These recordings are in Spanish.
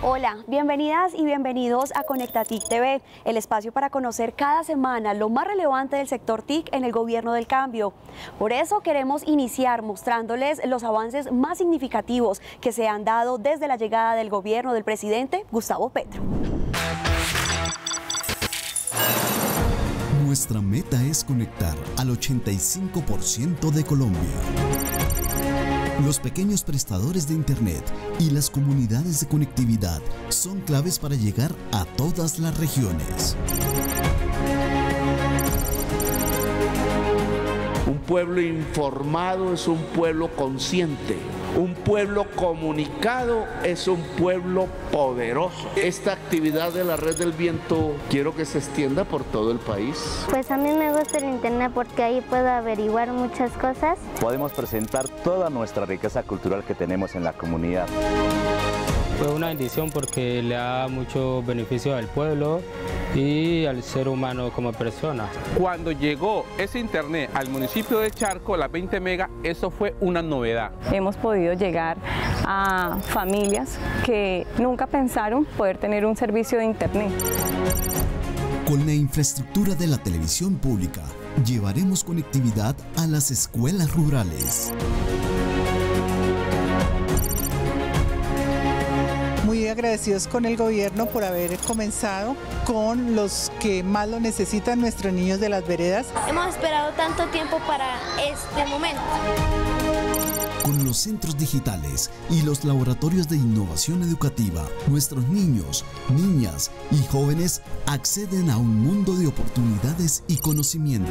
Hola, bienvenidas y bienvenidos a Conectatic TV, el espacio para conocer cada semana lo más relevante del sector TIC en el gobierno del cambio. Por eso queremos iniciar mostrándoles los avances más significativos que se han dado desde la llegada del gobierno del presidente Gustavo Petro. Nuestra meta es conectar al 85% de Colombia. Los pequeños prestadores de Internet y las comunidades de conectividad son claves para llegar a todas las regiones. Un pueblo informado es un pueblo consciente. Un pueblo comunicado es un pueblo poderoso. Esta actividad de la Red del Viento quiero que se extienda por todo el país. Pues a mí me gusta el internet porque ahí puedo averiguar muchas cosas. Podemos presentar toda nuestra riqueza cultural que tenemos en la comunidad. Fue una bendición porque le da mucho beneficio al pueblo y al ser humano como persona. Cuando llegó ese internet al municipio de Charco, las 20 megas, eso fue una novedad. Hemos podido llegar a familias que nunca pensaron poder tener un servicio de internet. Con la infraestructura de la televisión pública, llevaremos conectividad a las escuelas rurales. Muy agradecidos con el gobierno por haber comenzado con los que más lo necesitan, nuestros niños de las veredas. Hemos esperado tanto tiempo para este momento. Con los centros digitales y los laboratorios de innovación educativa, nuestros niños, niñas y jóvenes acceden a un mundo de oportunidades y conocimiento.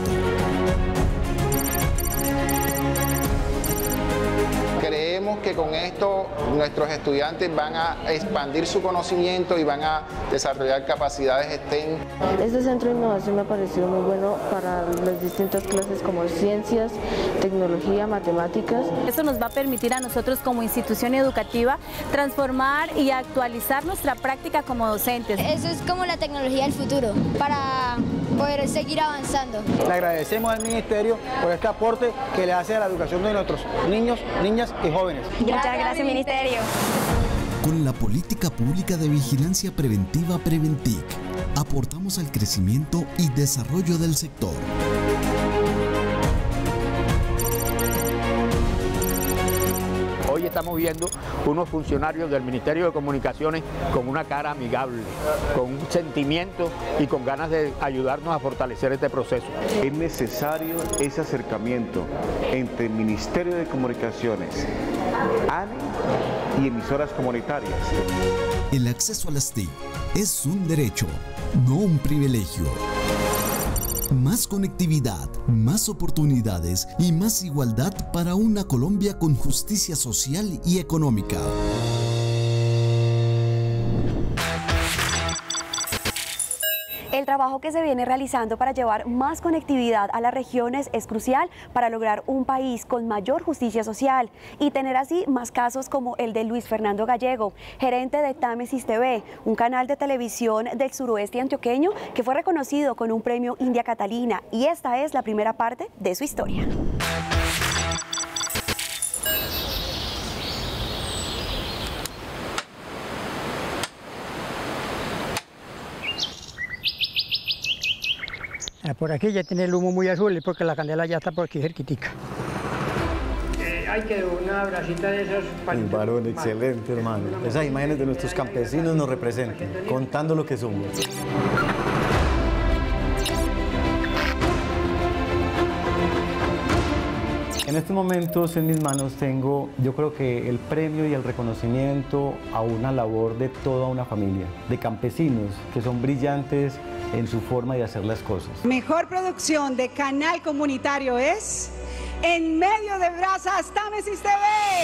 Creemos que con esto nuestros estudiantes van a expandir su conocimiento y van a desarrollar capacidades STEM. Este centro de innovación me pareció muy bueno para las distintas clases como ciencias, tecnología, matemáticas. Esto nos va a permitir a nosotros como institución educativa transformar y actualizar nuestra práctica como docentes. Eso es como la tecnología del futuro para poder seguir avanzando. Le agradecemos al Ministerio por este aporte que le hace a la educación de nuestros niños, niñas y jóvenes. Muchas gracias, Ministerio. Con la política pública de vigilancia preventiva Preventic, aportamos al crecimiento y desarrollo del sector. Hoy estamos viendo unos funcionarios del Ministerio de Comunicaciones con una cara amigable, con un sentimiento y con ganas de ayudarnos a fortalecer este proceso. Es necesario ese acercamiento entre el Ministerio de Comunicaciones, ANE y emisoras comunitarias. El acceso a las TIC es un derecho, no un privilegio. Más conectividad, más oportunidades y más igualdad para una Colombia con justicia social y económica. El trabajo que se viene realizando para llevar más conectividad a las regiones es crucial para lograr un país con mayor justicia social y tener así más casos como el de Luis Fernando Gallego, gerente de Támesis TV, un canal de televisión del suroeste antioqueño que fue reconocido con un premio India Catalina, y esta es la primera parte de su historia. Por aquí ya tiene el humo muy azul, es porque la candela ya está por aquí cerquitica. Hay que una bracita de esos... Un varón excelente, hermano. Esas imágenes de nuestros campesinos nos representan, contando lo que somos. En estos momentos en mis manos tengo, yo creo que el premio y el reconocimiento a una labor de toda una familia, de campesinos que son brillantes en su forma de hacer las cosas. Mejor producción de canal comunitario es En Medio de Brasas, Támesis TV.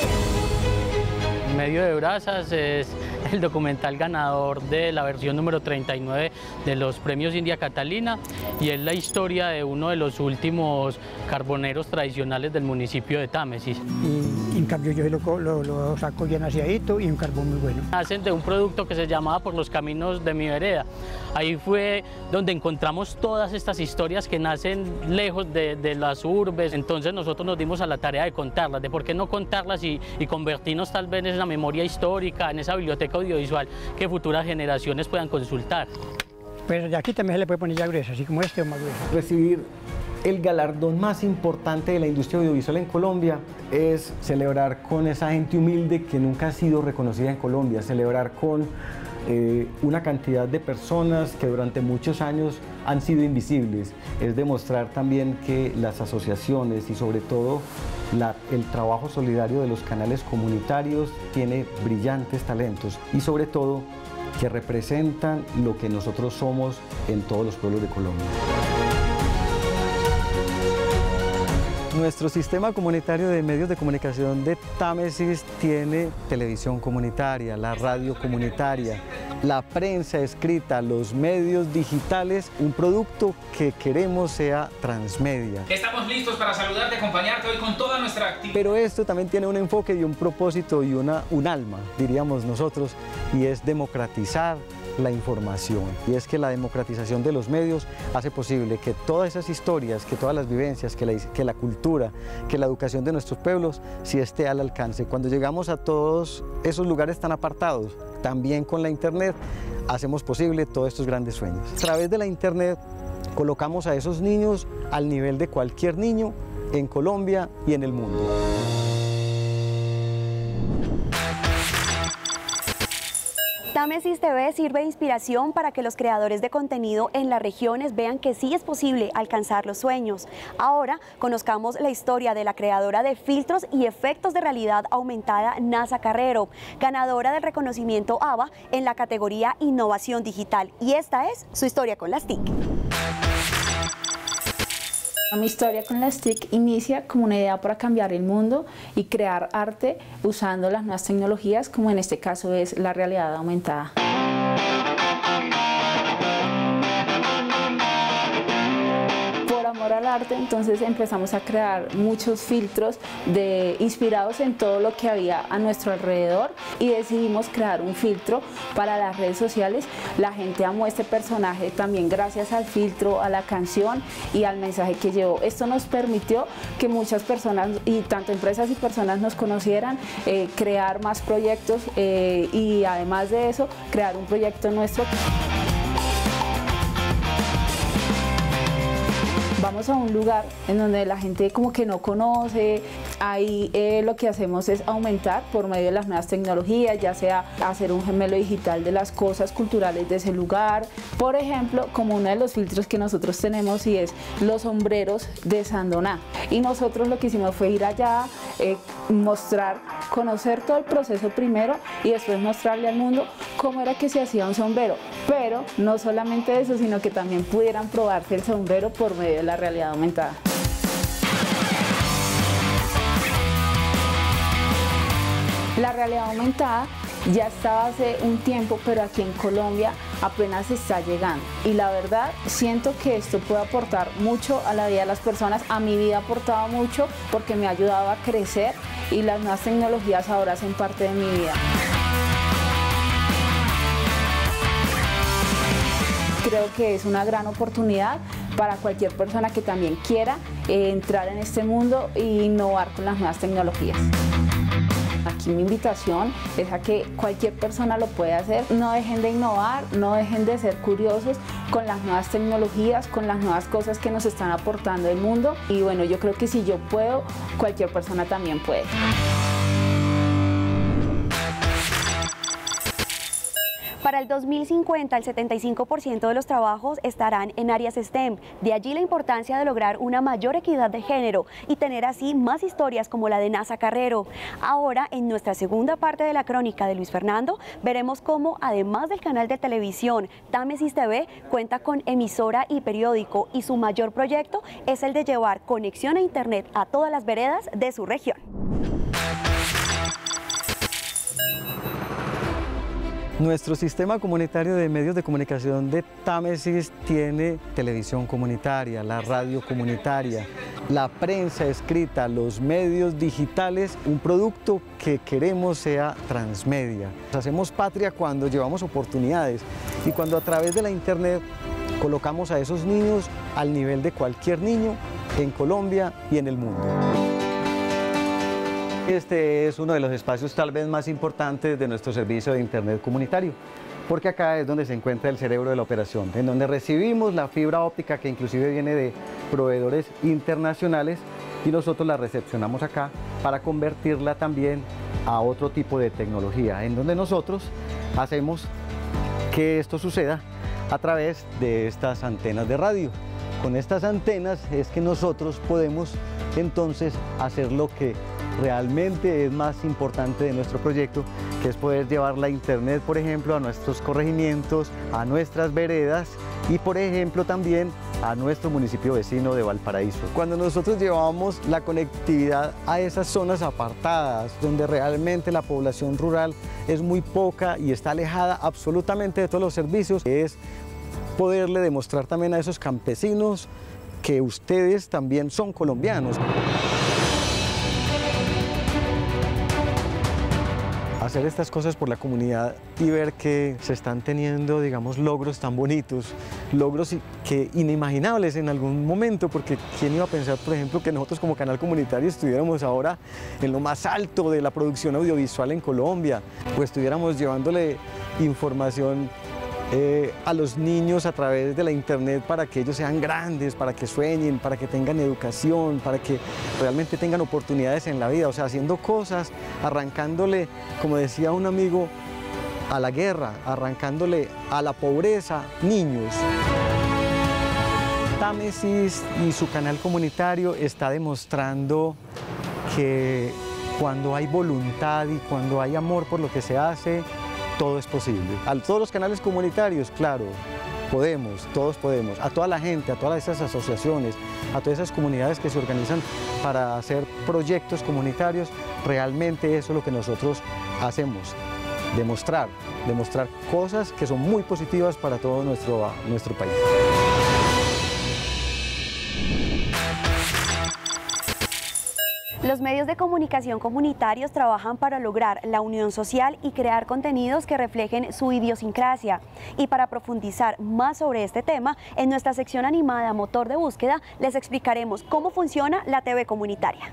En Medio de Brasas es el documental ganador de la versión número 39 de los premios India Catalina y es la historia de uno de los últimos carboneros tradicionales del municipio de Támesis. cambio yo lo saco bien aseadito y un carbón muy bueno. Hacen de un producto que se llamaba Por los caminos de mi vereda. Ahí fue donde encontramos todas estas historias que nacen lejos de las urbes. Entonces nosotros nos dimos a la tarea de contarlas, de por qué no contarlas y convertirnos tal vez en la memoria histórica, en esa biblioteca audiovisual que futuras generaciones puedan consultar. Pues aquí también se le puede poner ya gruesa, así como este o más grueso. Recibir el galardón más importante de la industria audiovisual en Colombia es celebrar con esa gente humilde que nunca ha sido reconocida en Colombia, celebrar con una cantidad de personas que durante muchos años han sido invisibles. Es demostrar también que las asociaciones y sobre todo el trabajo solidario de los canales comunitarios tiene brillantes talentos y sobre todo que representan lo que nosotros somos en todos los pueblos de Colombia. Nuestro sistema comunitario de medios de comunicación de Támesis tiene televisión comunitaria, la radio comunitaria, la prensa escrita, los medios digitales, un producto que queremos sea transmedia. Estamos listos para saludarte, acompañarte hoy con toda nuestra actividad. Pero esto también tiene un enfoque y un propósito y un alma, diríamos nosotros, y es democratizar la información. Y es que la democratización de los medios hace posible que todas esas historias, que todas las vivencias, que la cultura, que la educación de nuestros pueblos sí esté al alcance. Cuando llegamos a todos esos lugares tan apartados, también con la internet, hacemos posible todos estos grandes sueños. A través de la internet colocamos a esos niños al nivel de cualquier niño en Colombia y en el mundo. Támesis TV sirve de inspiración para que los creadores de contenido en las regiones vean que sí es posible alcanzar los sueños. Ahora conozcamos la historia de la creadora de filtros y efectos de realidad aumentada, Nasa Carrero, ganadora del reconocimiento ABA en la categoría Innovación Digital. Y esta es su historia con las TIC. Mi historia con las TIC inicia como una idea para cambiar el mundo y crear arte usando las nuevas tecnologías, como en este caso es la realidad aumentada. Por amor al arte, entonces empezamos a crear muchos filtros inspirados en todo lo que había a nuestro alrededor y decidimos crear un filtro para las redes sociales. La gente amó este personaje también gracias al filtro, a la canción y al mensaje que llevó. Esto nos permitió que muchas personas, y tanto empresas y personas, nos conocieran, crear más proyectos y además de eso, crear un proyecto nuestro. Vamos a un lugar en donde la gente como que no conoce, ahí lo que hacemos es aumentar por medio de las nuevas tecnologías, ya sea hacer un gemelo digital de las cosas culturales de ese lugar. Por ejemplo, como uno de los filtros que nosotros tenemos y es los sombreros de Sandoná. Y nosotros lo que hicimos fue ir allá, mostrar, conocer todo el proceso primero y después mostrarle al mundo cómo era que se hacía un sombrero. Pero no solamente eso, sino que también pudieran probarse el sombrero por medio de la realidad aumentada. La realidad aumentada ya estaba hace un tiempo, pero aquí en Colombia apenas está llegando. Y la verdad, siento que esto puede aportar mucho a la vida de las personas. A mi vida ha aportado mucho porque me ha ayudado a crecer y las nuevas tecnologías ahora hacen parte de mi vida. Creo que es una gran oportunidad para cualquier persona que también quiera entrar en este mundo e innovar con las nuevas tecnologías. Aquí mi invitación es a que cualquier persona lo puede hacer. No dejen de innovar, no dejen de ser curiosos con las nuevas tecnologías, con las nuevas cosas que nos están aportando el mundo. Y bueno, yo creo que si yo puedo, cualquier persona también puede. Para el 2050, el 75% de los trabajos estarán en áreas STEM. De allí la importancia de lograr una mayor equidad de género y tener así más historias como la de Nasa Carrero. Ahora, en nuestra segunda parte de la crónica de Luis Fernando, veremos cómo, además del canal de televisión, Támesis TV cuenta con emisora y periódico y su mayor proyecto es el de llevar conexión a Internet a todas las veredas de su región. Nuestro sistema comunitario de medios de comunicación de Támesis tiene televisión comunitaria, la radio comunitaria, la prensa escrita, los medios digitales, un producto que queremos sea transmedia. Hacemos patria cuando llevamos oportunidades y cuando a través de la internet colocamos a esos niños al nivel de cualquier niño en Colombia y en el mundo. Este es uno de los espacios tal vez más importantes de nuestro servicio de internet comunitario, porque acá es donde se encuentra el cerebro de la operación, en donde recibimos la fibra óptica que inclusive viene de proveedores internacionales y nosotros la recepcionamos acá para convertirla también a otro tipo de tecnología, en donde nosotros hacemos que esto suceda a través de estas antenas de radio. Con estas antenas es que nosotros podemos entonces hacer lo que realmente es más importante de nuestro proyecto, que es poder llevar la internet, por ejemplo, a nuestros corregimientos, a nuestras veredas y, por ejemplo, también a nuestro municipio vecino de Valparaíso. Cuando nosotros llevamos la conectividad a esas zonas apartadas, donde realmente la población rural es muy poca y está alejada absolutamente de todos los servicios, es poderle demostrar también a esos campesinos que ustedes también son colombianos. Hacer estas cosas por la comunidad y ver que se están teniendo, digamos, logros tan bonitos, logros que inimaginables en algún momento, porque ¿quién iba a pensar, por ejemplo, que nosotros como canal comunitario estuviéramos ahora en lo más alto de la producción audiovisual en Colombia, o estuviéramos llevándole información a los niños a través de la internet para que ellos sean grandes, para que sueñen, para que tengan educación, para que realmente tengan oportunidades en la vida, o sea, haciendo cosas, arrancándole, como decía un amigo, a la guerra, arrancándole a la pobreza, niños. Támesis y su canal comunitario está demostrando que cuando hay voluntad y cuando hay amor por lo que se hace, todo es posible. A todos los canales comunitarios, claro, podemos, todos podemos. A toda la gente, a todas esas asociaciones, a todas esas comunidades que se organizan para hacer proyectos comunitarios, realmente eso es lo que nosotros hacemos. Demostrar cosas que son muy positivas para todo nuestro país. Los medios de comunicación comunitarios trabajan para lograr la unión social y crear contenidos que reflejen su idiosincrasia. Y para profundizar más sobre este tema, en nuestra sección animada Motor de Búsqueda les explicaremos cómo funciona la TV comunitaria.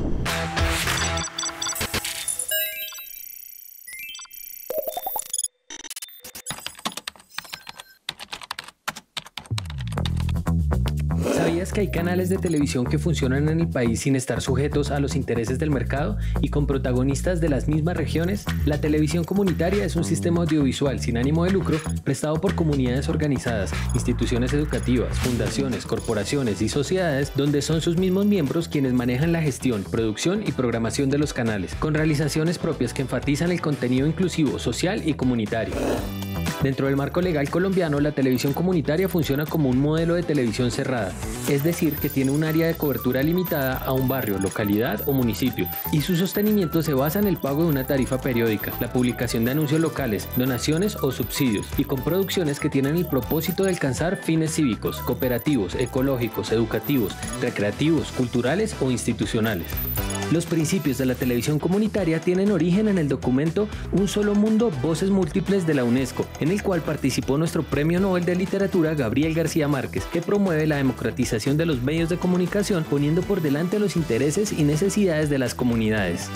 ¿Sabías que hay canales de televisión que funcionan en el país sin estar sujetos a los intereses del mercado y con protagonistas de las mismas regiones? La televisión comunitaria es un sistema audiovisual sin ánimo de lucro prestado por comunidades organizadas, instituciones educativas, fundaciones, corporaciones y sociedades donde son sus mismos miembros quienes manejan la gestión, producción y programación de los canales, con realizaciones propias que enfatizan el contenido inclusivo, social y comunitario. Dentro del marco legal colombiano, la televisión comunitaria funciona como un modelo de televisión cerrada, es decir, que tiene un área de cobertura limitada a un barrio, localidad o municipio, y su sostenimiento se basa en el pago de una tarifa periódica, la publicación de anuncios locales, donaciones o subsidios, y con producciones que tienen el propósito de alcanzar fines cívicos, cooperativos, ecológicos, educativos, recreativos, culturales o institucionales. Los principios de la televisión comunitaria tienen origen en el documento Un Solo Mundo, Voces Múltiples de la UNESCO, en el cual participó nuestro Premio Nobel de Literatura Gabriel García Márquez, que promueve la democratización de los medios de comunicación poniendo por delante los intereses y necesidades de las comunidades.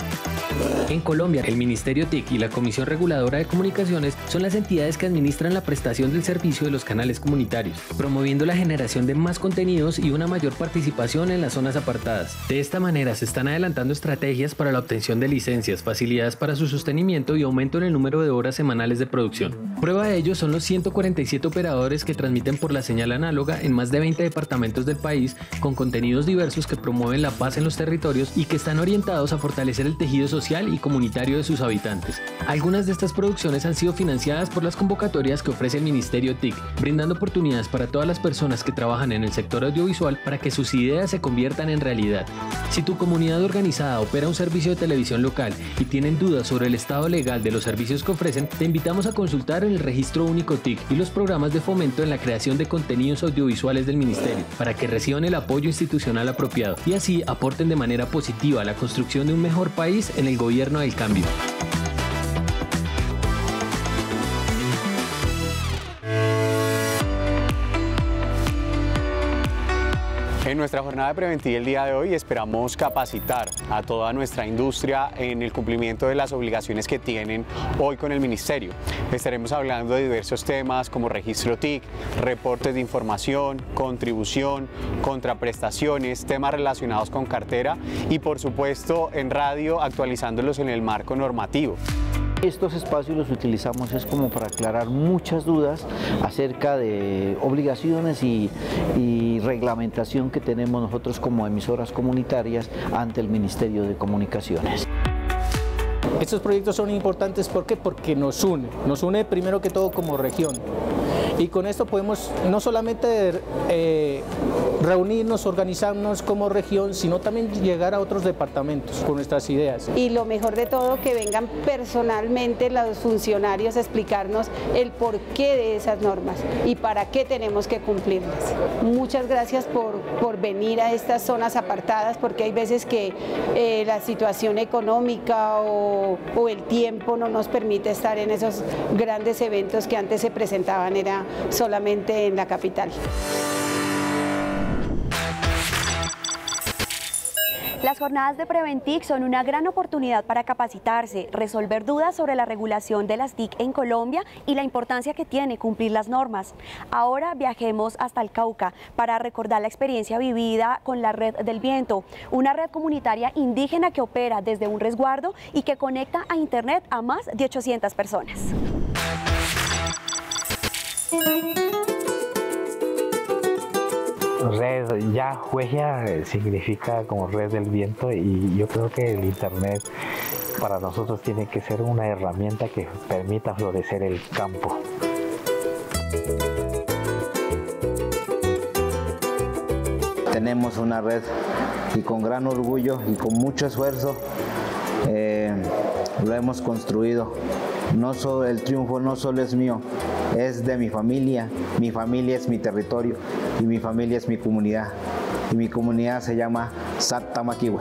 En Colombia, el Ministerio TIC y la Comisión Reguladora de Comunicaciones son las entidades que administran la prestación del servicio de los canales comunitarios, promoviendo la generación de más contenidos y una mayor participación en las zonas apartadas. De esta manera se están adelantando estrategias para la obtención de licencias, facilidades para su sostenimiento y aumento en el número de horas semanales de producción. Prueba de ello son los 147 operadores que transmiten por la señal análoga en más de 20 departamentos del país con contenidos diversos que promueven la paz en los territorios y que están orientados a fortalecer el tejido social y comunitario de sus habitantes. Algunas de estas producciones han sido financiadas por las convocatorias que ofrece el Ministerio TIC, brindando oportunidades para todas las personas que trabajan en el sector audiovisual para que sus ideas se conviertan en realidad. Si tu comunidad organiza organizada opera un servicio de televisión local y tienen dudas sobre el estado legal de los servicios que ofrecen, te invitamos a consultar en el Registro Único TIC y los programas de fomento en la creación de contenidos audiovisuales del Ministerio para que reciban el apoyo institucional apropiado y así aporten de manera positiva a la construcción de un mejor país en el gobierno del cambio. En nuestra jornada preventiva el día de hoy esperamos capacitar a toda nuestra industria en el cumplimiento de las obligaciones que tienen hoy con el Ministerio. Estaremos hablando de diversos temas como registro TIC, reportes de información, contribución, contraprestaciones, temas relacionados con cartera y por supuesto en radio actualizándolos en el marco normativo. Estos espacios los utilizamos es como para aclarar muchas dudas acerca de obligaciones y reglamentación que tenemos nosotros como emisoras comunitarias ante el Ministerio de Comunicaciones. Estos proyectos son importantes, ¿por qué? Porque nos une primero que todo como región. Y con esto podemos no solamente reunirnos, organizarnos como región, sino también llegar a otros departamentos con nuestras ideas. Y lo mejor de todo, que vengan personalmente los funcionarios a explicarnos el porqué de esas normas y para qué tenemos que cumplirlas. Muchas gracias por venir a estas zonas apartadas, porque hay veces que la situación económica o el tiempo no nos permite estar en esos grandes eventos que antes se presentaban, era solamente en la capital. Las jornadas de Preventic son una gran oportunidad para capacitarse, resolver dudas sobre la regulación de las TIC en Colombia y la importancia que tiene cumplir las normas. Ahora viajemos hasta el Cauca para recordar la experiencia vivida con la Red del Viento, una red comunitaria indígena que opera desde un resguardo y que conecta a Internet a más de 800 personas. Red ya Huella significa como red del viento y yo creo que el Internet para nosotros tiene que ser una herramienta que permita florecer el campo. Tenemos una red y con gran orgullo y con mucho esfuerzo lo hemos construido. El triunfo no solo es mío, es de mi familia es mi territorio y mi familia es mi comunidad. Y mi comunidad se llama Sattamaquiwe.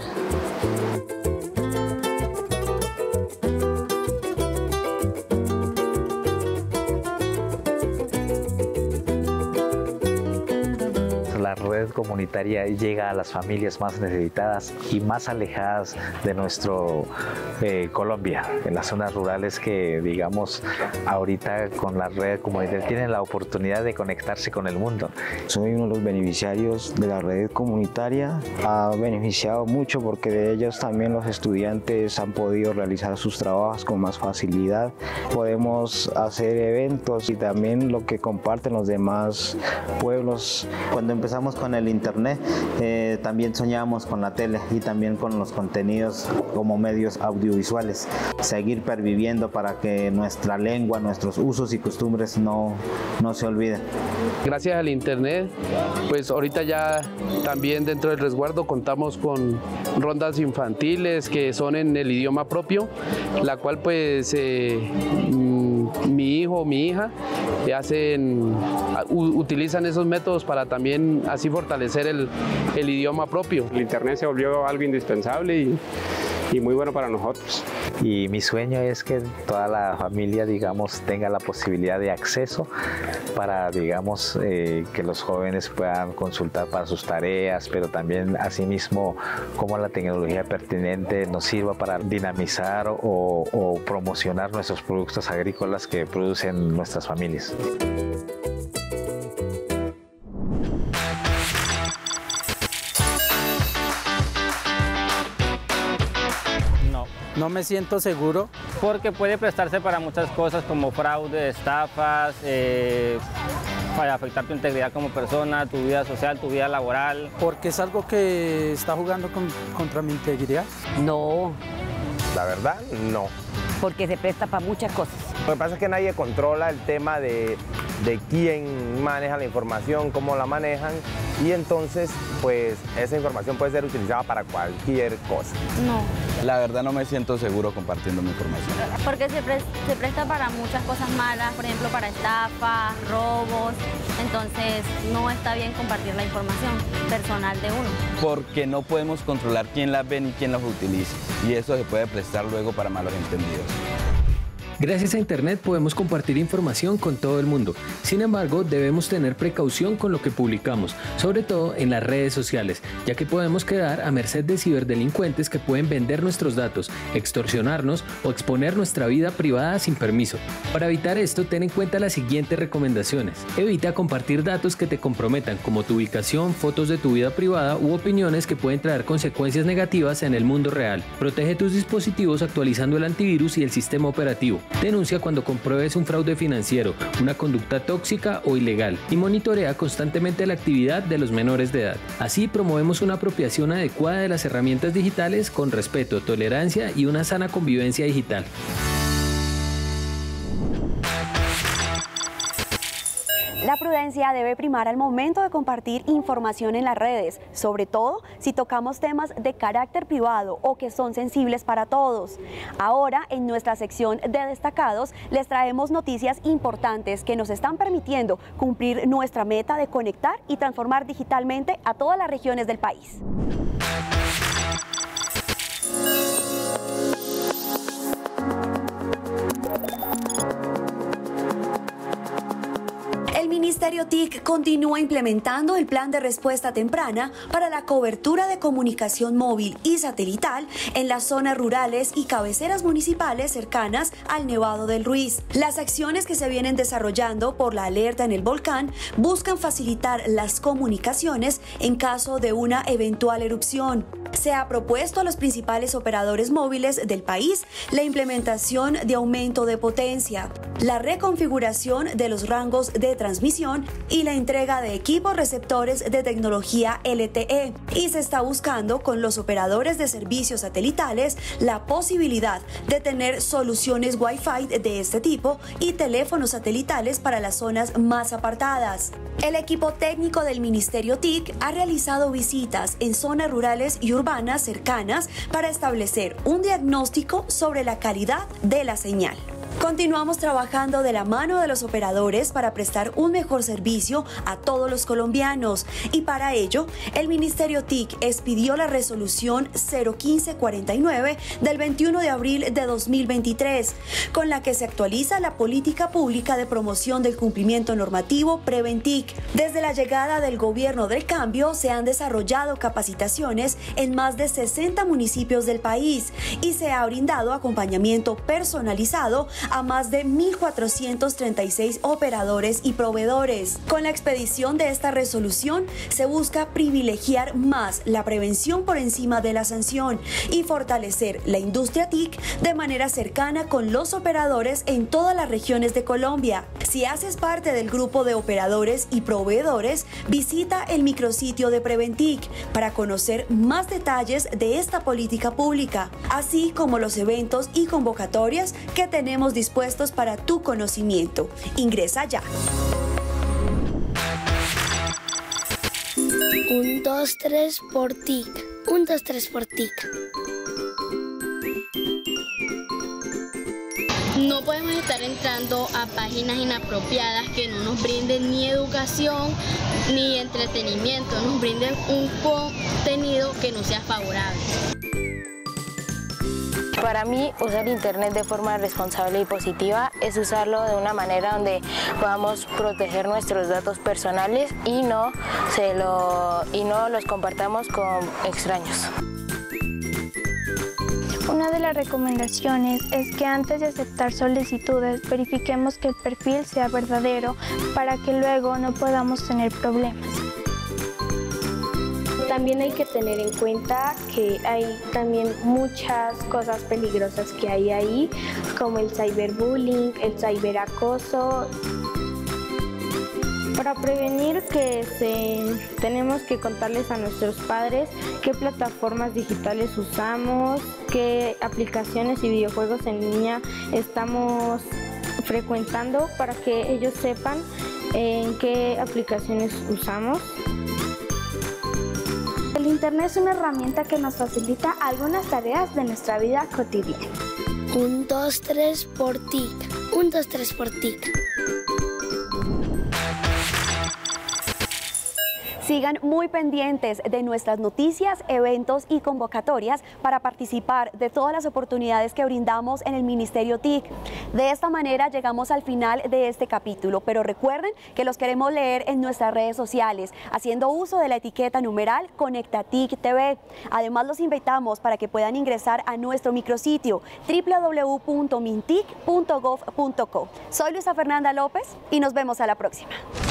La red comunitaria llega a las familias más necesitadas y más alejadas de nuestro Colombia, en las zonas rurales que, digamos, ahorita con la red comunitaria tienen la oportunidad de conectarse con el mundo. Soy uno de los beneficiarios de la red comunitaria. Ha beneficiado mucho porque de ellos también los estudiantes han podido realizar sus trabajos con más facilidad. Podemos hacer eventos y también lo que comparten los demás pueblos. Cuando empezamos con el Internet, también soñábamos con la tele y también con los contenidos como medios audiovisuales. Seguir perviviendo para que nuestra lengua, nuestros usos y costumbres no se olviden. Gracias al Internet, pues ahorita ya también dentro del resguardo contamos con rondas infantiles que son en el idioma propio, la cual pues mi hijo o mi hija utilizan esos métodos para también así fortalecer el idioma propio. El Internet se volvió algo indispensable y muy bueno para nosotros. Y mi sueño es que toda la familia, digamos, tenga la posibilidad de acceso para, digamos, que los jóvenes puedan consultar para sus tareas, pero también asimismo cómo la tecnología pertinente nos sirva para dinamizar o promocionar nuestros productos agrícolas que producen nuestras familias. No me siento seguro porque puede prestarse para muchas cosas como fraude, estafas, para afectar tu integridad como persona, tu vida social, tu vida laboral. Porque es algo que está jugando contra mi integridad. No. La verdad, no. Porque se presta para muchas cosas. Lo que pasa es que nadie controla el tema de de quién maneja la información, cómo la manejan, y entonces pues esa información puede ser utilizada para cualquier cosa. No. La verdad no me siento seguro compartiendo mi información. Porque se presta para muchas cosas malas, por ejemplo para estafas, robos, entonces no está bien compartir la información personal de uno. Porque no podemos controlar quién las ve ni quién las utiliza, y eso se puede prestar luego para malos entendidos. Gracias a Internet podemos compartir información con todo el mundo. Sin embargo, debemos tener precaución con lo que publicamos, sobre todo en las redes sociales, ya que podemos quedar a merced de ciberdelincuentes que pueden vender nuestros datos, extorsionarnos o exponer nuestra vida privada sin permiso. Para evitar esto, ten en cuenta las siguientes recomendaciones. Evita compartir datos que te comprometan, como tu ubicación, fotos de tu vida privada u opiniones que pueden traer consecuencias negativas en el mundo real. Protege tus dispositivos actualizando el antivirus y el sistema operativo. Denuncia cuando compruebes un fraude financiero, una conducta tóxica o ilegal, y monitorea constantemente la actividad de los menores de edad. Así promovemos una apropiación adecuada de las herramientas digitales con respeto, tolerancia y una sana convivencia digital. La prudencia debe primar al momento de compartir información en las redes, sobre todo si tocamos temas de carácter privado o que son sensibles para todos. Ahora, en nuestra sección de destacados, les traemos noticias importantes que nos están permitiendo cumplir nuestra meta de conectar y transformar digitalmente a todas las regiones del país. El Ministerio TIC continúa implementando el plan de respuesta temprana para la cobertura de comunicación móvil y satelital en las zonas rurales y cabeceras municipales cercanas al Nevado del Ruiz. Las acciones que se vienen desarrollando por la alerta en el volcán buscan facilitar las comunicaciones en caso de una eventual erupción. Se ha propuesto a los principales operadores móviles del país la implementación de aumento de potencia, la reconfiguración de los rangos de transmisión y la entrega de equipos receptores de tecnología LTE. Y se está buscando con los operadores de servicios satelitales la posibilidad de tener soluciones Wi-Fi de este tipo y teléfonos satelitales para las zonas más apartadas. El equipo técnico del Ministerio TIC ha realizado visitas en zonas rurales y urbanas cercanas para establecer un diagnóstico sobre la calidad de la señal. Continuamos trabajando de la mano de los operadores para prestar un mejor servicio a todos los colombianos, y para ello el Ministerio TIC expidió la resolución 01549 del 21 de abril de 2023, con la que se actualiza la política pública de promoción del cumplimiento normativo Preventic. Desde la llegada del gobierno del cambio se han desarrollado capacitaciones en más de 60 municipios del país y se ha brindado acompañamiento personalizado a más de 1.436 operadores y proveedores. Con la expedición de esta resolución se busca privilegiar más la prevención por encima de la sanción y fortalecer la industria TIC de manera cercana con los operadores en todas las regiones de Colombia. Si haces parte del grupo de operadores y proveedores, visita el micrositio de Preventic para conocer más detalles de esta política pública, así como los eventos y convocatorias que tenemos dispuestos para tu conocimiento. Ingresa ya. 1, 2, 3 por TIC. 1, 2, 3 por TIC. No podemos estar entrando a páginas inapropiadas que no nos brinden ni educación ni entretenimiento, nos brinden un contenido que no sea favorable. Para mí, usar Internet de forma responsable y positiva es usarlo de una manera donde podamos proteger nuestros datos personales y no los compartamos con extraños. Una de las recomendaciones es que antes de aceptar solicitudes verifiquemos que el perfil sea verdadero para que luego no podamos tener problemas. También hay que tener en cuenta que hay también muchas cosas peligrosas que hay ahí, como el cyberbullying, el cyberacoso. Para prevenir tenemos que contarles a nuestros padres qué plataformas digitales usamos, qué aplicaciones y videojuegos en línea estamos frecuentando para que ellos sepan en qué aplicaciones usamos. El Internet es una herramienta que nos facilita algunas tareas de nuestra vida cotidiana. 1, 2, 3 por TIC. 1, 2, 3 por TIC. Sigan muy pendientes de nuestras noticias, eventos y convocatorias para participar de todas las oportunidades que brindamos en el Ministerio TIC. De esta manera llegamos al final de este capítulo, pero recuerden que los queremos leer en nuestras redes sociales, haciendo uso de la etiqueta numeral ConectaTIC TV. Además, los invitamos para que puedan ingresar a nuestro micrositio www.mintic.gov.co. Soy Luisa Fernanda López y nos vemos a la próxima.